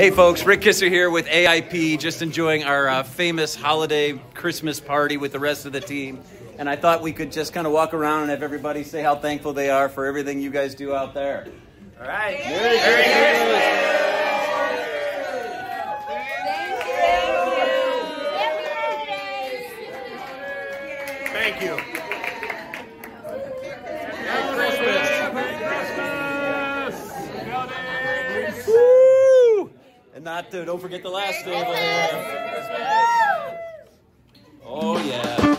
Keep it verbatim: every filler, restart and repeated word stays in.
Hey folks, Rick Kisser here with A I P, just enjoying our uh, famous holiday Christmas party with the rest of the team. And I thought we could just kind of walk around and have everybody say how thankful they are for everything you guys do out there. All right. Merry Christmas. Thank you. Merry Christmas. And not to, don't forget the last table here. Oh yeah.